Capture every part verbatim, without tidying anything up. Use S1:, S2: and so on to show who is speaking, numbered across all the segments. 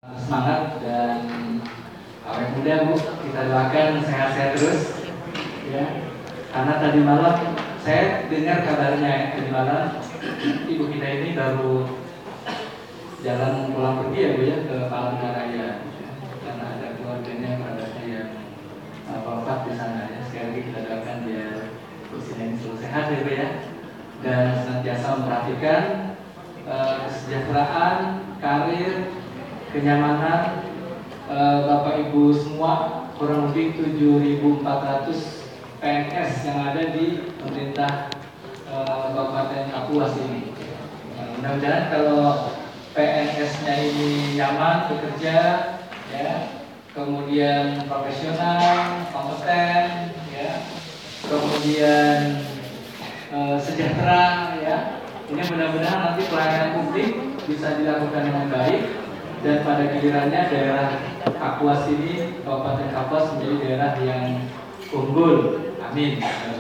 S1: Semangat dan awet muda Bu, kita doakan sehat-sehat terus ya. Karena tadi malam saya dengar kabarnya tadi malam ibu kita ini baru jalan pulang pergi ya Bu ya ke Palangkaraya ya. Karena ada keluarganya kerabatnya yang uh, wafat di sana ya. Sekali lagi kita doakan dia usianya ini selalu sehat ya Bu ya, dan senantiasa memperhatikan uh, kesejahteraan, karir, kenyamanan uh, Bapak Ibu semua, kurang lebih tujuh ribu empat ratus P N S yang ada di pemerintah uh, Kabupaten Kapuas ini. Nah, mudah-mudahan kalau P N S-nya ini nyaman bekerja, ya, kemudian profesional, kompeten, ya, kemudian uh, sejahtera, ya. Ini mudah-mudahan nanti pelayanan publik bisa dilakukan dengan baik. Dan pada gilirannya daerah Kapuas ini, Kabupaten Kapuas menjadi daerah yang unggul. Amin.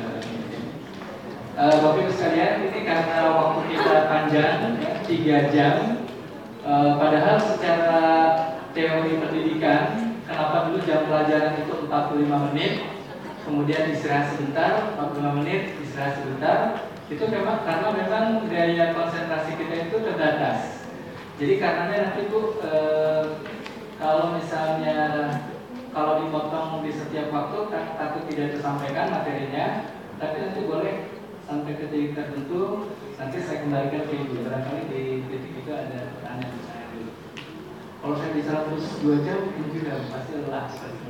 S1: Uh, Bapak Ibu sekalian, ini karena waktu kita panjang, ya, tiga jam. Uh, padahal secara teori pendidikan, kenapa dulu jam pelajaran itu empat puluh lima menit, kemudian istirahat sebentar, empat puluh lima menit, istirahat sebentar. Itu memang karena memang daya konsentrasi kita itu terbatas. Jadi karenanya nanti Bu, eh, kalau misalnya kalau dipotong di setiap waktu takut tidak tersampaikan materinya, tapi nanti boleh sampai ke titik tertentu, nanti saya kembalikan ke Ibu. Barangkali di titik itu ada pertanyaan saya dulu. Kalau saya bisa terus dua jam, mungkin juga pasti lelah.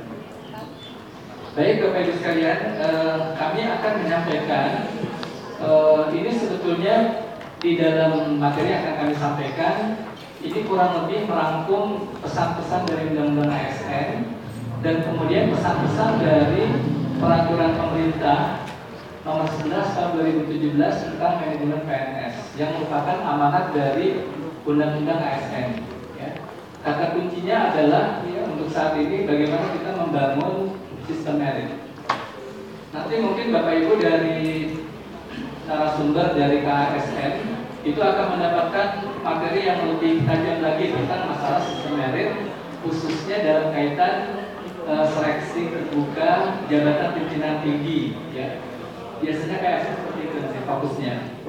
S1: Baik Bapak Ibu sekalian, eh, kami akan menyampaikan eh, ini sebetulnya di dalam materi yang akan kami sampaikan. Ini kurang lebih merangkum pesan-pesan dari Undang-Undang A S N dan kemudian pesan-pesan dari peraturan pemerintah nomor sebelas tahun dua ribu tujuh belas tentang manajemen P N S yang merupakan amanat dari Undang-Undang A S N. Ya. Kata kuncinya adalah ya, untuk saat ini bagaimana kita membangun sistem merit. Nanti mungkin Bapak Ibu dari narasumber dari K A S N itu akan mendapatkan materi yang lebih tajam lagi tentang masalah sistem merit, khususnya dalam kaitan uh, seleksi terbuka jabatan pimpinan tinggi. Ya. Biasanya kayak seperti itu sih fokusnya.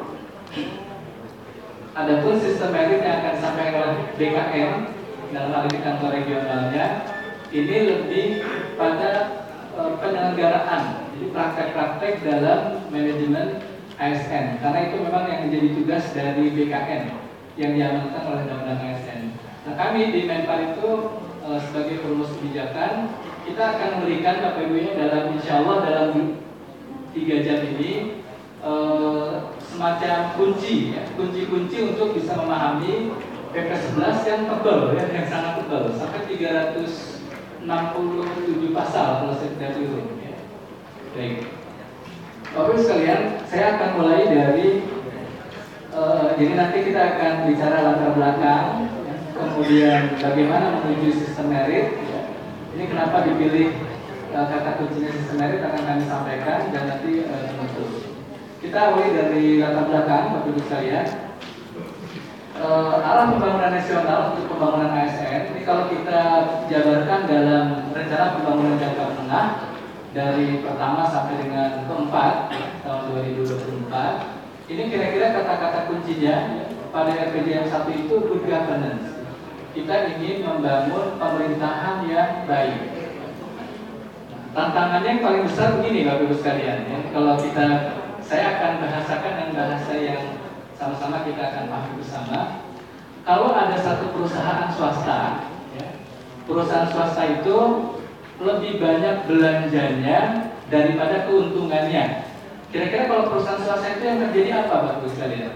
S1: Adapun sistem merit yang akan disampaikan oleh B K N dalam hal ini kantor regionalnya, ini lebih pada uh, penyelenggaraan, jadi praktek-praktek dalam manajemen A S N, karena itu memang yang menjadi tugas dari B K N yang diamanatkan oleh Undang-Undang A S N. Nah, kami di Menpar itu e, sebagai perumus kebijakan, kita akan memberikan Bapak Ibu dalam insya Allah dalam tiga jam ini e, semacam kunci, ya, kunci-kunci untuk bisa memahami P P sebelas yang tebal, ya, yang sangat tebal, sampai tiga ratus enam puluh tujuh pasal kalau saya tidak keliru. Ya. Baik. Bapak Ibu sekalian, saya akan mulai dari uh, jadi nanti kita akan bicara latar belakang, ya, kemudian bagaimana menuju sistem merit. Ya. Ini kenapa dipilih uh, kata kuncinya sistem merit akan kami sampaikan dan nanti uh, menutup. Kita awali dari latar belakang, Bapak Ibu sekalian. Uh, arah pembangunan nasional untuk pembangunan A S N ini kalau kita jabarkan dalam rencana pembangunan jangka menengah dari pertama sampai dengan keempat tahun dua ribu dua puluh empat, ini kira-kira kata-kata kuncinya pada R P J M satu itu good governance. Kita ingin membangun pemerintahan yang baik. Tantangannya yang paling besar begini Bapak Ibu sekalian, ya. Kalau kita, saya akan bahasakan dengan bahasa yang sama-sama kita akan pahami bersama. Kalau ada satu perusahaan swasta, ya, perusahaan swasta itu lebih banyak belanjanya daripada keuntungannya. Kira-kira kalau perusahaan swasta itu yang terjadi apa Bapak Ibu sekalian?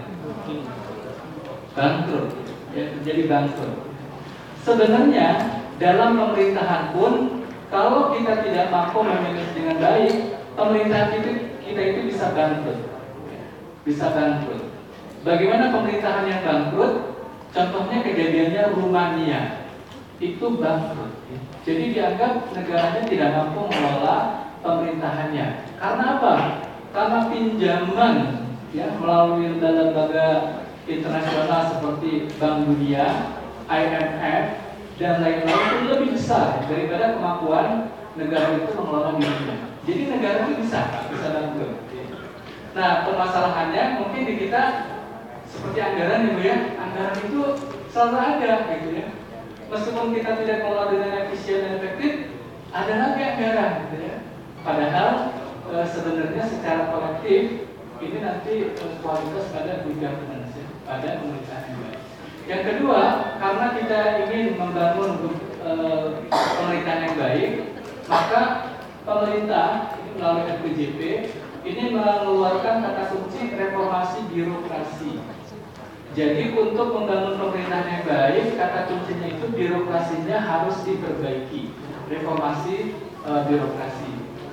S1: Bangkrut, ya, terjadi bangkrut. Sebenarnya dalam pemerintahan pun kalau kita tidak mampu memanage dengan baik, pemerintahan itu kita itu bisa bangkrut, bisa bangkrut. Bagaimana pemerintahan yang bangkrut? Contohnya kejadiannya Rumania itu bangkrut. Jadi dianggap negaranya tidak mampu mengelola pemerintahannya. Karena apa? Karena pinjaman, ya, melalui lembaga internasional seperti Bank Dunia, I M F, dan lain-lain itu lebih besar daripada kemampuan negara itu mengelola dirinya. Jadi negara itu bisa, bisa bantu. Nah, permasalahannya mungkin di kita seperti anggaran ya Bu ya, anggaran itu selalu ada gitu ya. Meskipun kita tidak mengelola dengan efisien dan efektif, ada lagi anggaran gitu ya. Padahal e, sebenarnya secara kolektif ini nanti e, kualitas pada good governance ya, pada pemerintahan yang baik. Yang kedua, karena kita ingin membangun e, pemerintahan yang baik, maka pemerintah ini melalui R P J P ini mengeluarkan kata kunci reformasi birokrasi. Jadi untuk membangun pemerintahan yang baik, kata kuncinya itu birokrasinya harus diperbaiki. Reformasi e, birokrasi.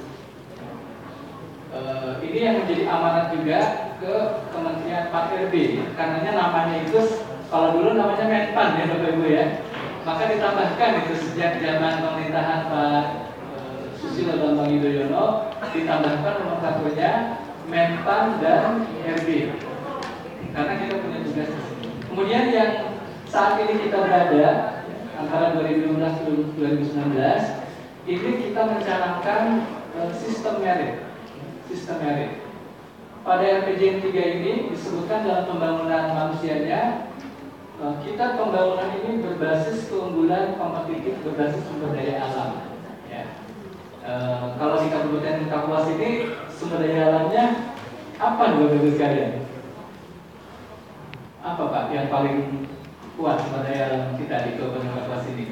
S1: E, ini yang menjadi amanat juga ke Kementerian empat R B. Karenanya namanya itu, kalau dulu namanya Menpan ya Bapak Ibu ya. Maka ditambahkan itu sejak zaman pemerintahan Pak Susilo Bambang Yudhoyono, ditambahkan nomenklaturnya Menpan dan R B. Karena kita punya tugas di sini. Kemudian yang saat ini kita berada antara dua ribu lima belas dan dua ribu sembilan belas, ini kita mencanangkan uh, sistem merit. Sistem merit. Pada R P J M tiga ini disebutkan dalam pembangunan manusianya, uh, kita pembangunan ini berbasis keunggulan kompetitif berbasis sumber daya alam. Ya. Uh, kalau di Kabupaten Kapuas ini sumber daya alamnya apa Bapak Ibu sekalian? Apa Pak yang paling kuat sumber daya alam kita di Kabupaten Kapuas ini?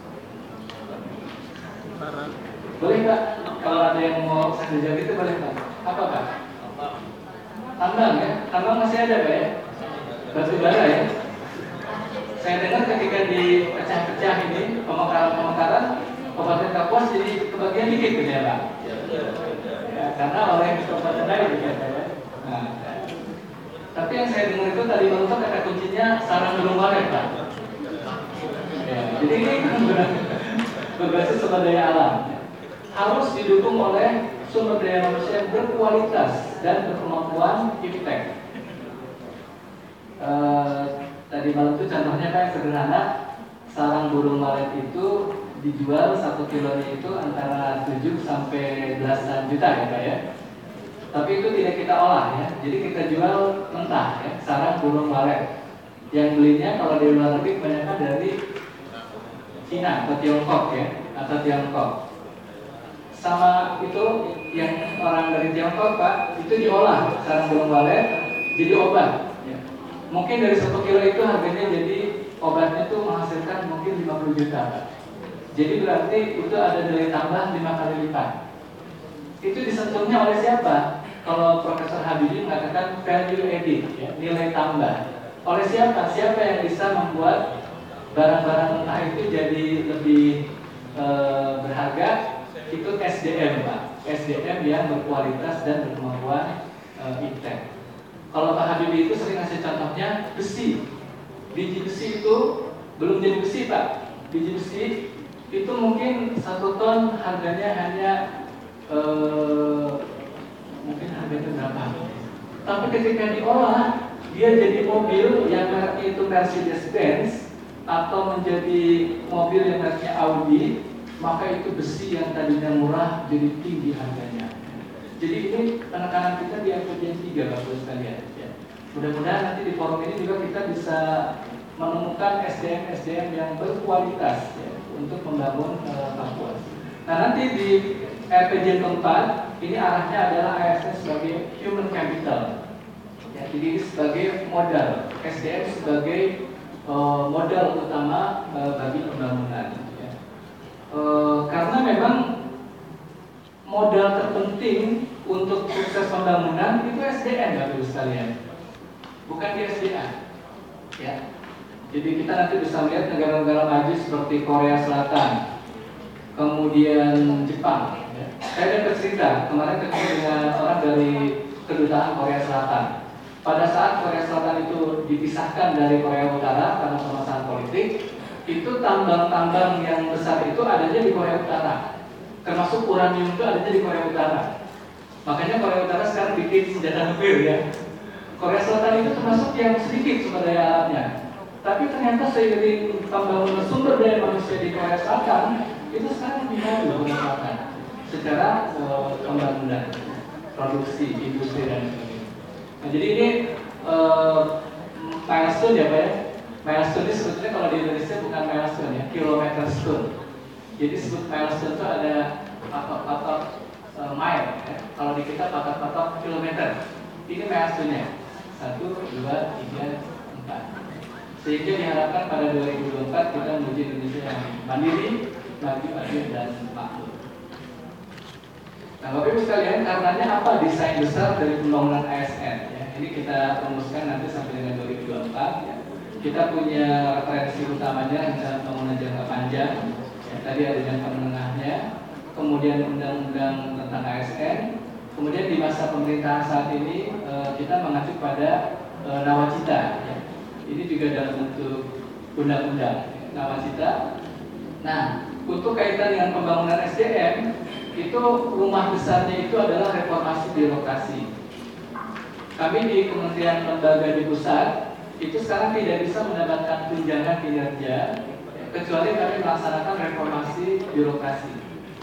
S1: Boleh Pak? Kalau ada yang mau saya jawab itu boleh Pak? Apa Pak? Tambang ya? Tambang masih ada Pak ya? Batu bara ya? Saya dengar ketika dipecah-pecah ini pemekaran-pemekaran Kabupaten Kapuas jadi kebagian dikit gitu ya Pak? Ya, karena oleh kabupaten lain gitu ya Pak ya? Nah, tapi yang saya dengar itu tadi malam kata kuncinya sarang burung walet Pak. Ya, jadi ini berbasis sumber daya alam harus didukung oleh sumber daya manusia yang berkualitas dan berkemampuan impact. Uh, tadi malam itu contohnya kayak sederhana, sarang burung walet itu dijual satu kilonya itu antara tujuh sampai belasan juta ya Pak ya. Tapi itu tidak kita olah ya, jadi kita jual mentah ya, sarang burung walet. Yang belinya kalau di luar negeri kebanyakan dari Cina atau Tiongkok ya, atau Tiongkok. Sama itu yang orang dari Tiongkok Pak, itu diolah sarang burung walet jadi obat. Ya. Mungkin dari satu kilo itu harganya jadi obatnya itu menghasilkan mungkin lima puluh juta Pak. Jadi berarti itu ada nilai tambah lima kali lipat. Itu disentuhnya oleh siapa? Kalau Profesor Habibie mengatakan value added, ya, nilai tambah. Oleh siapa? Siapa yang bisa membuat barang-barang mentah itu jadi lebih e, berharga? Itu S D M Pak. S D M yang berkualitas dan berkemampuan e, impact. Kalau Pak Habibie itu sering ngasih contohnya besi. Biji besi itu belum jadi besi Pak. Biji besi itu mungkin satu ton harganya hanya eh, mungkin harganya berapa? Tapi ketika diolah dia jadi mobil yang mereknya itu Mercedes-Benz atau menjadi mobil yang mereknya Audi, maka itu besi yang tadinya murah jadi tinggi harganya. Jadi ini penekanan kita di R P J M tiga Bapak sekalian. Ya. Mudah-mudahan nanti di forum ini juga kita bisa menemukan S D M S D M yang berkualitas ya, untuk membangun uh, Kapuas. Nah nanti di R P J keempat ini arahnya adalah A S N sebagai human capital. Ya, jadi ini sebagai modal, S D M sebagai uh, modal utama uh, bagi pembangunan. Ya. Uh, karena memang modal terpenting untuk sukses pembangunan itu S D M, Bapak Ibu sekalian, bukan di S D A. Ya. Jadi kita nanti bisa melihat negara-negara maju seperti Korea Selatan, kemudian Jepang. Ya. Saya ada bercerita kemarin ketemu dengan orang dari kedutaan Korea Selatan. Pada saat Korea Selatan itu dipisahkan dari Korea Utara karena permasalahan politik, itu tambang-tambang yang besar itu adanya di Korea Utara, termasuk uranium itu adanya di Korea Utara. Makanya Korea Utara sekarang bikin senjata nuklir ya. Korea Selatan itu termasuk yang sedikit sumber daya alamnya. Tapi ternyata seiring pembangunan sumber daya manusia di Korea Selatan, itu sekarang lebih maju Korea Selatan secara uh, pembangunan, produksi, industri dan sebagainya. Nah, jadi ini uh, milestone ya Pak ya. Milestone ini sebetulnya kalau di Indonesia bukan milestone ya, kilometer stone. Jadi sebut milestone itu ada patok-patok uh, mile ya. Kalau di kita patok-patok kilometer. Ini milestone-nya. Satu, dua, tiga, empat. Sehingga diharapkan pada dua ribu dua puluh empat kita menuju Indonesia yang mandiri, maju, adil, dan makmur. Nah, Bapak Ibu sekalian, karenanya apa desain besar dari pembangunan A S N? Ya, ini kita rumuskan nanti sampai dengan dua ribu dua puluh empat. Ya. Kita punya referensi utamanya rencana pembangunan jangka panjang. Ya, tadi ada jangka menengahnya, kemudian undang-undang tentang A S N. Kemudian di masa pemerintahan saat ini eh, kita mengacu pada eh, nawacita. Ya. Ini juga dalam bentuk undang-undang nawacita. Nah, untuk kaitan dengan pembangunan S D M, itu rumah besarnya itu adalah reformasi birokrasi. Kami di kementerian lembaga di pusat itu sekarang tidak bisa mendapatkan tunjangan kinerja kecuali kami melaksanakan reformasi birokrasi.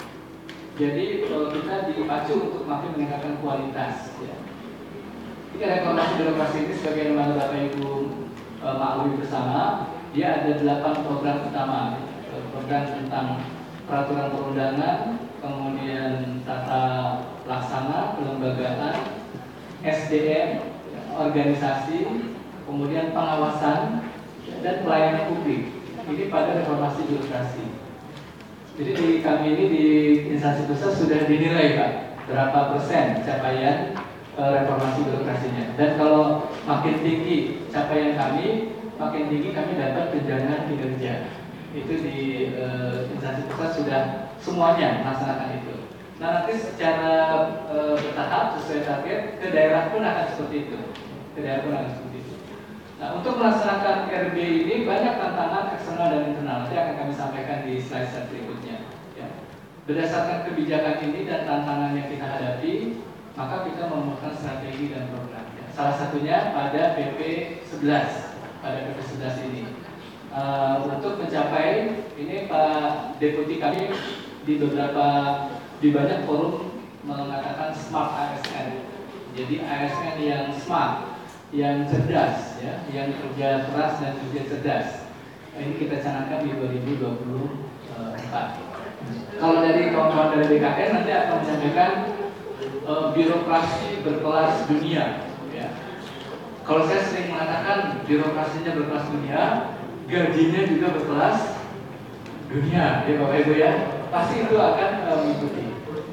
S1: Jadi kita dipacu untuk makin meningkatkan kualitas. Ya. Ini reformasi birokrasi ini sebagai lembaga Bapak Ibu e, maklumi bersama, dia ada delapan program utama. Program tentang peraturan perundangan, kemudian tata laksana, kelembagaan, S D M, organisasi, kemudian pengawasan dan pelayanan publik. Ini pada reformasi birokrasi. Jadi di kami ini di instansi pusat sudah dinilai Pak berapa persen capaian e, reformasi birokrasinya. Dan kalau makin tinggi capaian kami, makin tinggi kami dapat tunjangan kinerja. Itu di e, instansi pusat sudah semuanya melaksanakan itu. Nah, nanti secara e, bertahap sesuai target ke daerah pun akan seperti itu. Ke daerah pun akan seperti itu. Nah, untuk melaksanakan R B ini banyak tantangan eksternal dan internal. Nanti akan kami sampaikan di slide berikutnya. Ya. Berdasarkan kebijakan ini dan tantangan yang kita hadapi, maka kita merumuskan strategi dan program. Ya. Salah satunya pada P P sebelas, pada P P sebelas ini. Uh, untuk mencapai ini Pak Deputi kami di beberapa di banyak forum mengatakan smart A S N. Jadi A S N yang smart, yang cerdas, ya, yang kerja keras dan kerja cerdas. Ini kita canangkan di dua ribu dua puluh empat. Kalau dari kawan-kawan dari B K N nanti akan menyampaikan uh, birokrasi berkelas dunia. Ya. Kalau saya sering mengatakan birokrasinya berkelas dunia, gajinya juga berkelas dunia, ya Bapak Ibu ya. Pasti itu akan uh, mengikuti.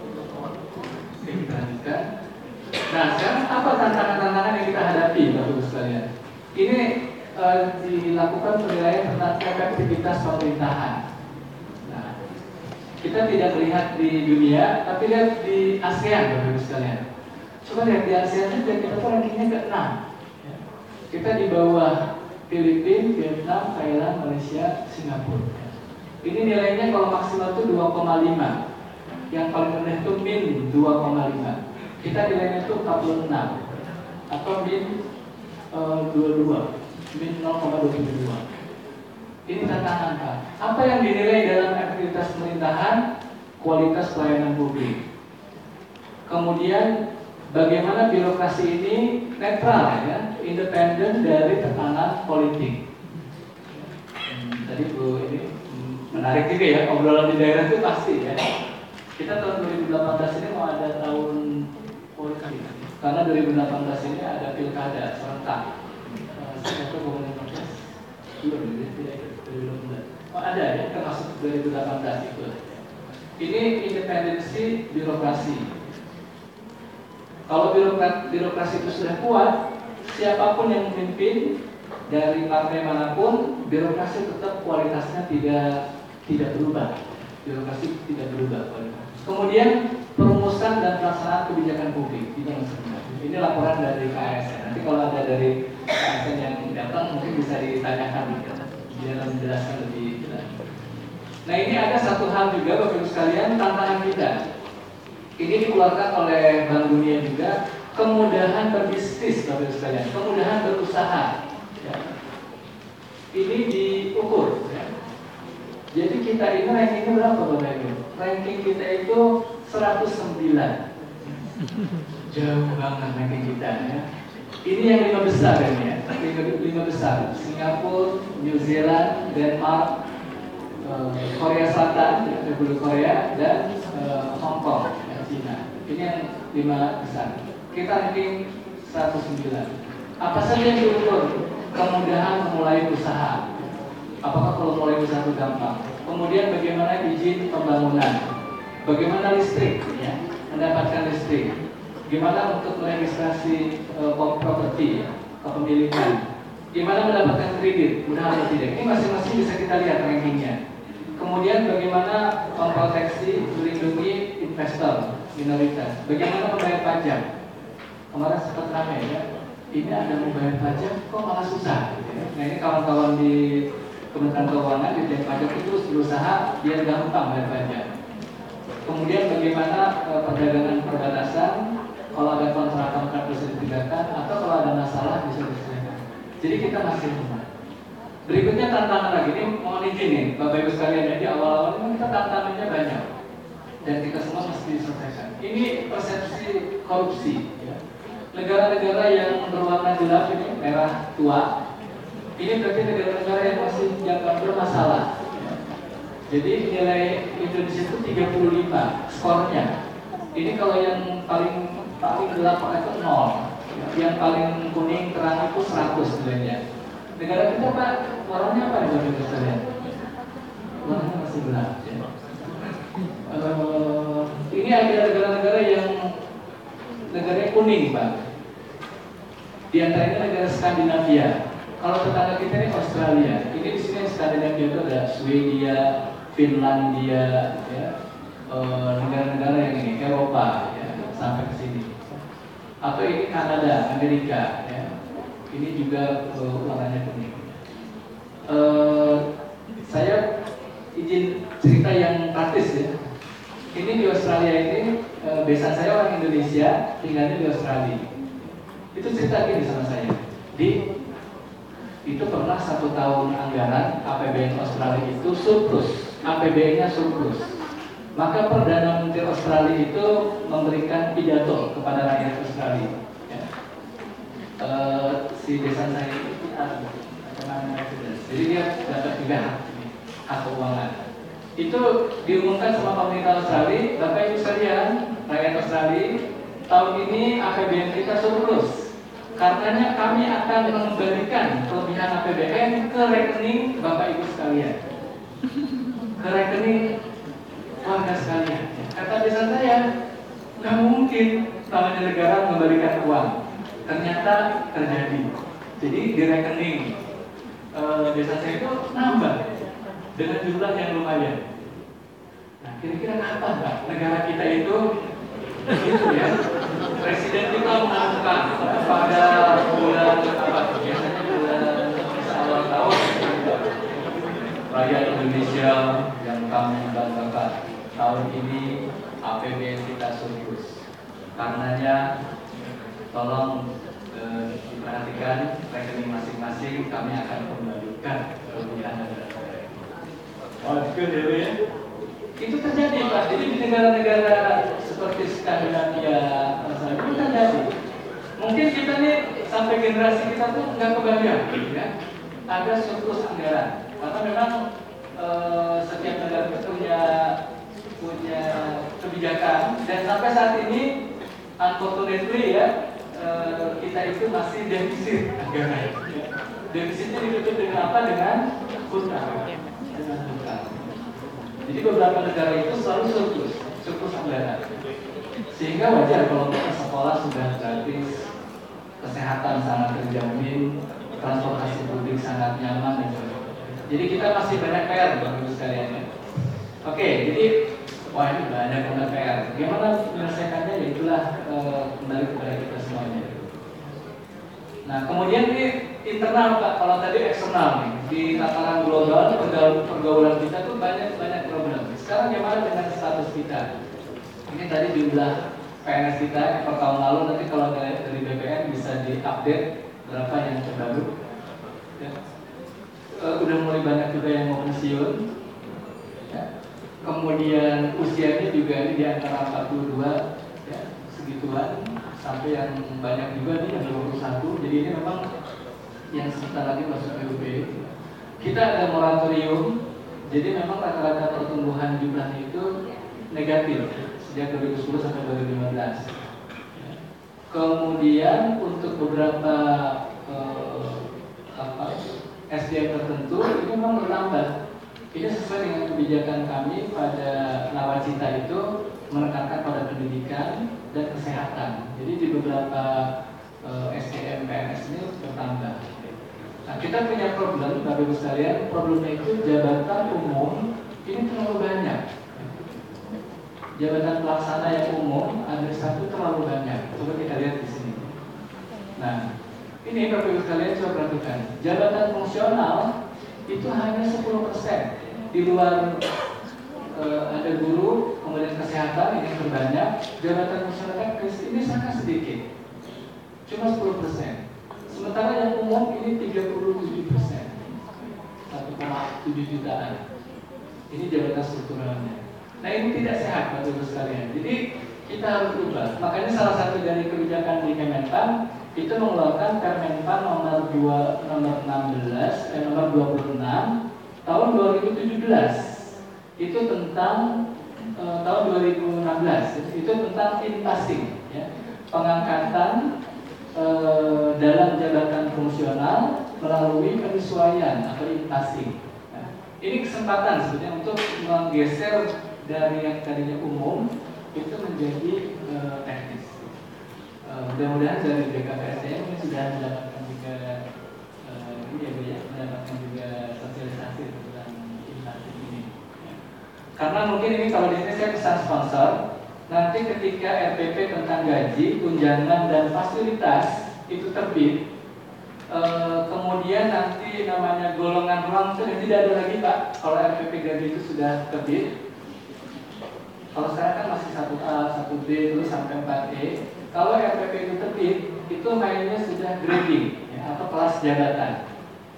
S1: Oke, kita lanjutkan. Nah, sekarang apa tantangan-tantangan yang kita hadapi, Bapak Ibu sekalian? Ini uh, dilakukan penilaian tentang efektivitas pemerintahan. Nah, kita tidak melihat di dunia, tapi lihat di ASEAN, Bapak Ibu sekalian. Coba lihat di ASEAN saja, kita tuh rankingnya ke enam. Ya. Kita di bawah Filipina, Vietnam, Thailand, Malaysia, Singapura. Ini nilainya kalau maksimal itu dua koma lima. Yang paling rendah itu min dua koma lima. Kita nilainya itu empat puluh enam atau min uh, dua puluh dua, min nol koma dua dua. Ini tantangan Pak. Apa yang dinilai dalam aktivitas pemerintahan? Kualitas pelayanan publik. Kemudian bagaimana birokrasi ini netral, ya, independen dari tekanan politik. Hmm, tadi Bu ini menarik juga ya, obrolan di daerah itu pasti ya. Kita tahun dua ribu delapan belas ini mau ada tahun politik, karena dua ribu delapan belas ini ada pilkada serentak. Siapa gubernur Provinsi? Belum, tidak dua ribu delapan belas. Oh ada ya, termasuk dua ribu delapan belas itu. Ini independensi birokrasi. Kalau birokrat, birokrasi itu sudah kuat, siapapun yang memimpin dari partai manapun, birokrasi tetap kualitasnya tidak tidak berubah. Birokrasi tidak berubah. Kemudian perumusan dan pelaksanaan kebijakan publik itu yang sebenarnya. Ini laporan dari K A S N. Nanti kalau ada dari K A S N yang datang mungkin bisa ditanyakan biar menjelaskan lebih jelas. Nah ini ada satu hal juga Bapak Ibu sekalian, tantangan kita. Ini dikeluarkan oleh Bank Dunia juga, kemudahan berbisnis Bapak Ibu sekalian, kemudahan berusaha. Ya. ini diukur. Ya. Jadi kita ini rankingnya berapa Bapak Ibu? Ranking kita itu seratus sembilan. Jauh banget ranking kita ya. Ini yang lima besar ini ya, lima, lima besar. Singapura, New Zealand, Denmark, uh, Korea Selatan, Republik Korea, dan uh, Hong Kong, ya, Cina. Ini yang lima besar. Kita ranking seratus sembilan. Apa saja yang diukur? Kemudahan memulai usaha. Apakah kalau mulai usaha itu gampang? Kemudian bagaimana izin pembangunan? Bagaimana listrik? Ya, mendapatkan listrik. Gimana untuk meregistrasi uh, properti, ya, kepemilikan? Gimana mendapatkan kredit? Mudah atau tidak? Ini masing-masing bisa kita lihat rankingnya. Kemudian bagaimana memproteksi, melindungi investor minoritas? Bagaimana membayar pajak? Kemarin sempat ramai ya. Ini ada membayar pajak, kok malah susah? Gitu ya. Nah ini kawan-kawan di Kementerian Keuangan di Dirjen Pajak itu terus berusaha biar gampang bayar pajak. Kemudian bagaimana uh, perdagangan perbatasan? Kalau ada kontrak-kontrak bisa ditinggalkan atau kalau ada masalah bisa diselesaikan. Jadi kita masih rumah. Berikutnya tantangan lagi, ini mohon izin nih Bapak Ibu sekalian, jadi awal-awal ini kita tantangannya banyak dan kita semua mesti diselesaikan. Ini persepsi korupsi. Ya. Negara-negara yang berwarna gelap ini merah tua, ini berarti negara-negara yang masih dianggap bermasalah. Ya. Jadi nilai Indonesia itu tiga puluh lima skornya. Ini kalau yang paling paling gelap itu nol, yang paling kuning terang itu seratus nilainya. Negara kita Pak, warnanya apa nih Bapak Ibu sekalian? Warnanya masih gelap. Ya. Uh, ini ada negara-negara yang negaranya kuning Pak. Di antaranya negara Skandinavia. Kalau tetangga kita ini Australia. Ini di sini Skandinavia itu ada Swedia, Finlandia, ya, uh, negara-negara yang ini Eropa. Ya. Sampai ke sini. Atau ini Kanada, Amerika, ya. Ini juga uh, warnanya kuning. Uh, saya izin cerita yang praktis ya. Ini di Australia ini uh, besan saya orang Indonesia, tinggalnya di Australia. Itu cerita gini sama saya. Di itu pernah satu tahun anggaran A P B N Australia itu surplus, A P B N-nya surplus. Maka Perdana Menteri Australia itu memberikan pidato kepada rakyat Australia. Ya. E, si desa saya itu jadi dia dapat juga hak, hak keuangan. Itu diumumkan sama pemerintah Australia, Bapak Ibu sekalian, rakyat Australia, tahun ini A P B N kita surplus. Karenanya kami akan mengembalikan kelebihan A P B N ke rekening Bapak Ibu sekalian, ke rekening warga sekalian. Kata desa saya, nggak mungkin namanya negara mengembalikan uang. Ternyata terjadi. Jadi di rekening e, desa saya itu nambah dengan jumlah yang lumayan. Nah, kira-kira kapan Pak negara kita itu gitu ya? Presiden kita mengumumkan pada bulan apa? Biasanya bulan awal tahun. Rakyat Indonesia yang kami banggakan. Tahun ini A P B N kita surplus. Karenanya tolong eh, diperhatikan rekening masing-masing, kami akan kembalikan kelebihan negara. Oh, itu ya. Itu terjadi Pak. Jadi di negara-negara seperti Skandinavia, itu terjadi. Mungkin kita nih sampai generasi kita tuh nggak kebayang, ya. Ada surplus anggaran. Karena memang eh, setiap negara itu punya punya kebijakan dan sampai saat ini unfortunately ya uh, kita itu masih defisit anggaran. Defisitnya ditutup dengan apa? Dengan hutang. Dengan hutang. Jadi beberapa negara itu selalu surplus, surplus anggaran. Sehingga wajar kalau kita sekolah sudah gratis, kesehatan sangat terjamin, transportasi publik sangat nyaman dan sebagainya. Jadi kita masih banyak P R Bapak Ibu sekalian ya. Oke, jadi wah ini banyak banget P R. Bagaimana menyelesaikannya? Ya itulah e, kembali kepada kita semuanya. Nah, kemudian di internal Pak, kalau tadi eksternal nih, di tataran global pergaulan kita tuh banyak banyak problem. Sekarang gimana dengan status kita? Ini tadi jumlah P N S kita per tahun lalu, nanti kalau dari, dari B P N bisa diupdate berapa yang terbaru. Ya. E, uh, udah mulai banyak juga yang mau pensiun. Ya. Kemudian usianya juga di antara empat puluh dua, ya, segituan, sampai yang banyak juga nih yang dua puluh satu. Jadi ini memang yang sebentar lagi masuk P U B. Kita ada moratorium, jadi memang rata-rata pertumbuhan jumlahnya itu negatif sejak dua ribu sepuluh sampai dua ribu lima belas. Kemudian untuk beberapa eh, apa, S D M tertentu ini memang bertambah. Ini sesuai dengan kebijakan kami pada nawacita itu menekankan pada pendidikan dan kesehatan. Jadi di beberapa eh, S D M P N S ini bertambah. Nah, kita punya problem, Bapak Ibu sekalian, problemnya itu jabatan umum ini terlalu banyak. Jabatan pelaksana yang umum administratif terlalu banyak. Coba kita lihat di sini. Nah, ini Bapak Ibu sekalian coba perhatikan. Jabatan fungsional itu hanya sepuluh persen. Di luar e, ada guru, kemudian kesehatan ini terbanyak. Jabatan fungsional teknis ini sangat sedikit. Cuma sepuluh persen. Sementara yang umum ini tiga puluh tujuh persen, satu koma tujuh jutaan. Ini jabatan strukturalnya. Nah, ini tidak sehat Bapak Ibu sekalian. Jadi kita harus berubah. Makanya salah satu dari kebijakan di Kemenpan itu mengeluarkan Permenpan nomor dua nomor enam belas eh, nomor dua puluh enam tahun dua ribu tujuh belas. Itu tentang eh, tahun dua ribu enam belas. Itu tentang in-passing, ya. Pengangkatan dalam jabatan fungsional melalui penyesuaian atau in-passing. Nah, ini kesempatan sebetulnya untuk menggeser dari yang tadinya umum itu menjadi uh, teknis. Uh, mudah-mudahan dari B K P S D M ini sudah mendapatkan juga uh, ini ya, mendapatkan juga sosialisasi tentang in-passing ini. Karena mungkin ini kalau di sini saya pesan sponsor. Nanti ketika R P P tentang gaji, tunjangan, dan fasilitas itu terbit, e, kemudian nanti namanya golongan ruang itu tidak ada lagi Pak. Kalau R P P gaji itu sudah terbit, kalau saya kan masih satu A, satu B, terus sampai empat E. Kalau R P P itu terbit, itu mainnya sudah grading, ya, atau kelas jabatan.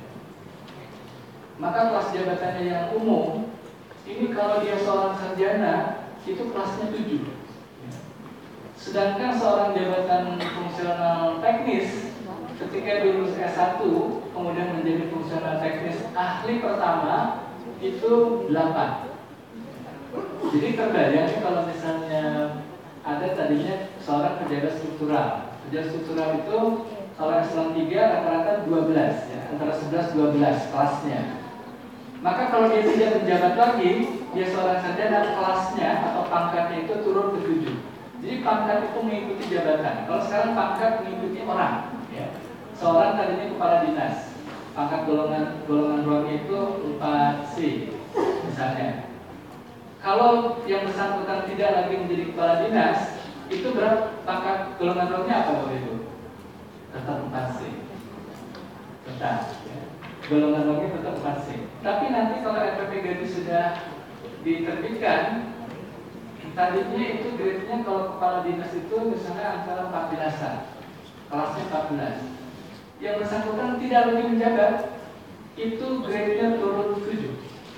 S1: Maka kelas jabatannya yang umum, ini kalau dia seorang sarjana, itu kelasnya tujuh. Sedangkan seorang jabatan fungsional teknis ketika lulus S satu kemudian menjadi fungsional teknis ahli pertama itu delapan. Jadi terbayang kalau misalnya ada tadinya seorang pejabat struktural. Pejabat struktural itu kalau eselon tiga rata-rata dua belas, ya, antara sebelas dua belas kelasnya. Maka kalau dia tidak menjabat lagi, dia seorang sarjana, kelasnya atau pangkatnya itu turun ke tujuh. Jadi pangkat itu mengikuti jabatan. Kalau sekarang pangkat mengikuti orang, ya. Seorang tadinya kepala dinas, pangkat golongan golongan ruangnya itu empat C misalnya. Kalau yang bersangkutan tidak lagi menjadi kepala dinas, itu berapa pangkat golongan ruangnya apa Bapak Ibu? Tetap empat C. Tetap, ya. Golongan ruangnya tetap empat C. Tapi nanti kalau R P P gaji sudah diterbitkan, tadinya itu grade-nya kalau kepala dinas itu misalnya antara empat belasan, kelasnya empat belas. Yang bersangkutan tidak lagi menjabat, itu grade-nya turun tujuh.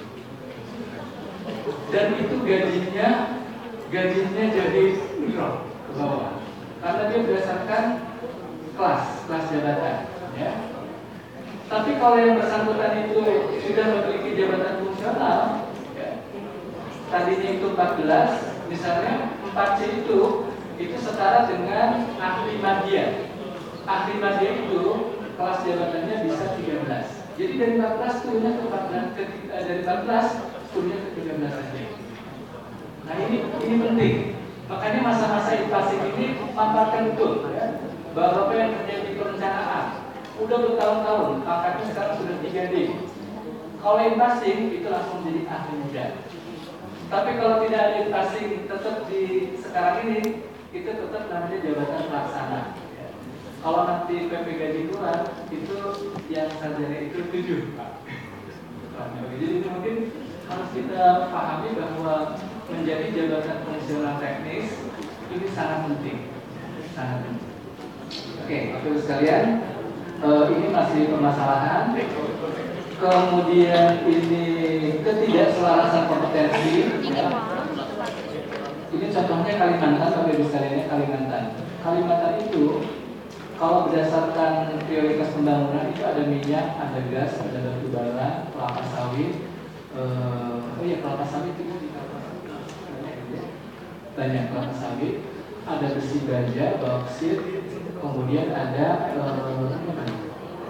S1: Dan itu gajinya gajinya jadi drop ke bawah. Karena dia berdasarkan kelas, kelas jabatan, ya. Tapi kalau yang bersangkutan itu sudah memiliki jabatan fungsional, ya, tadinya itu empat belas, misalnya empat C itu itu setara dengan ahli madya. Ahli madya itu kelas jabatannya bisa tiga belas. Jadi dari empat belas turunnya ke empat belas, ke, dari empat belas turunnya ke tiga belas saja. Nah ini ini penting. Makanya masa-masa in-passing ini paparkan betul, ya, bahwa apa yang terjadi di perencanaan udah bertahun-tahun, pangkatnya sekarang sudah tiga D. Kalau in-passing itu langsung jadi ahli muda. Tapi kalau tidak ada in-passing tetap di sekarang ini, itu tetap namanya jabatan pelaksana. Ya. Kalau nanti P P gaji keluar, itu yang sarjana itu tujuh, Pak. Jadi itu mungkin harus kita pahami bahwa menjadi jabatan fungsional teknis ini sangat penting, sangat penting. Oke, Bapak Ibu sekalian, uh, ini masih permasalahan. kemudian ini ketidakselarasan kompetensi. Ya. Ini contohnya Kalimantan, Bapak Ibu sekalian, Kalimantan. Kalimantan itu kalau berdasarkan prioritas pembangunan itu ada minyak, ada gas, ada batu bara, kelapa sawit. Uh, oh iya, kelapa sawit itu di banyak kelapa sawit, ada besi baja, bauksit, kemudian ada uh, apa nih?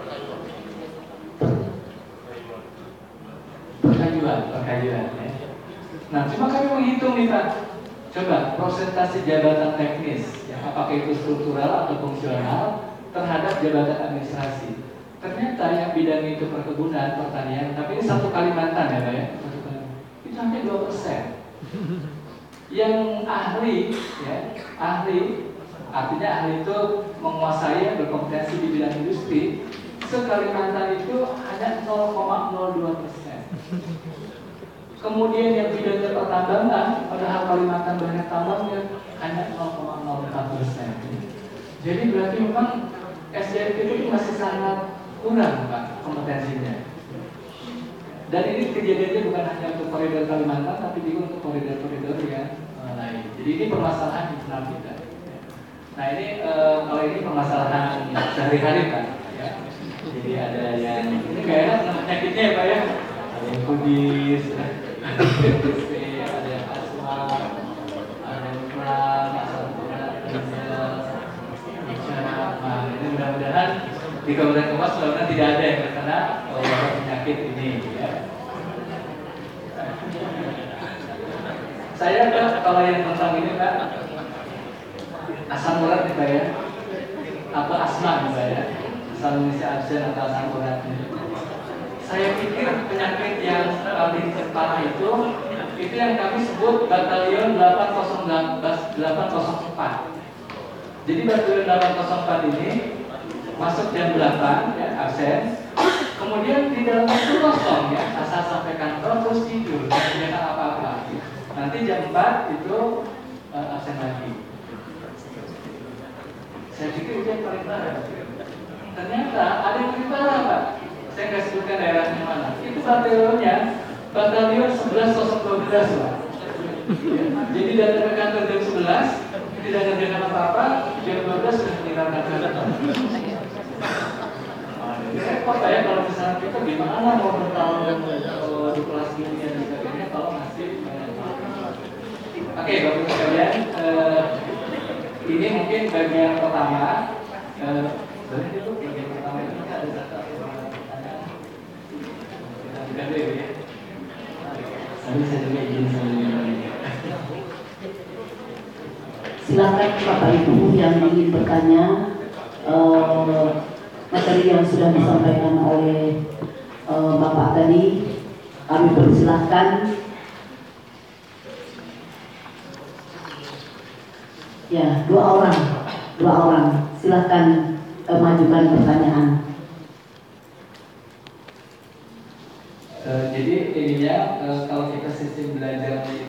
S1: perkajuan, perkajuan. Ya. Nah, cuma kami menghitung nih Pak. Coba prosentase jabatan teknis, ya, apakah itu struktural atau fungsional terhadap jabatan administrasi. Ternyata yang bidang itu perkebunan, pertanian, tapi ini satu Kalimantan ya Pak ya, itu hampir dua persen. Yang ahli, ya, ahli, artinya ahli itu menguasai, berkompetensi di bidang industri, se-Kalimantan itu hanya nol koma nol dua persen. Kemudian yang bidangnya pertambangan, padahal Kalimantan banyak tambangnya, hanya nol koma nol empat persen. Jadi berarti memang S D M itu masih sangat kurang Pak kompetensinya. Dan ini kejadiannya bukan hanya untuk koridor Kalimantan, tapi juga untuk koridor-koridor yang uh, lain. Jadi ini permasalahan internal kita. Nah ini uh, kalau ini permasalahan sehari-hari Pak. Ya. Jadi ada yang ini gak enak nama penyakitnya ya Pak ya. Ada yang kudis, ada yang T B C, ada yang asma, ada yang perang, asal berat, ada bicara. Nah ini mudah-mudahan di Kabupaten Kamas mudah-mudahan tidak ada yang terkena uh, penyakit ini. Ya. Saya Pak, kalau yang tentang ini Pak, asam urat nih Pak ya, atau asma nih Pak ya, asam mengisi absen atau asam urat. Saya pikir penyakit yang paling parah itu, itu yang kami sebut batalion delapan nol empat. Jadi batalion delapan nol empat ini masuk jam delapan ya, absen. Kemudian di dalam waktu kosong ya, asal sampai kantor terus tidur, tidak mengerjakan apa-apa. Nanti jam empat itu uh, absen lagi. Saya pikir itu yang paling parah. Ternyata ada yang lebih parah Pak. Saya nggak sebutkan daerahnya mana. Itu batalionnya batalion sebelas nol satu dua Pak. Ya, jadi datang ke kantor jam sebelas, tidak kerjakan apa-apa, jam dua belas sudah meninggalkan kantor. Repot Pak ya kalau misalnya kita gimana mau bertahun uh, di kelas gini dan sebagainya kalau masih oke, okay, Bapak Ibu sekalian, uh, ini mungkin bagian pertama. Uh, Boleh dulu bagian pertama ini kita ada satu pertanyaan. Kita buka dulu ya. Sambil saya juga izin sama.
S2: Silakan Bapak Ibu yang ingin bertanya. Uh, materi yang sudah disampaikan oleh uh, Bapak tadi, kami persilahkan. Ya, dua orang, dua orang, silahkan uh, majukan pertanyaan.
S1: Uh, jadi ininya uh, kalau kita sistem belajar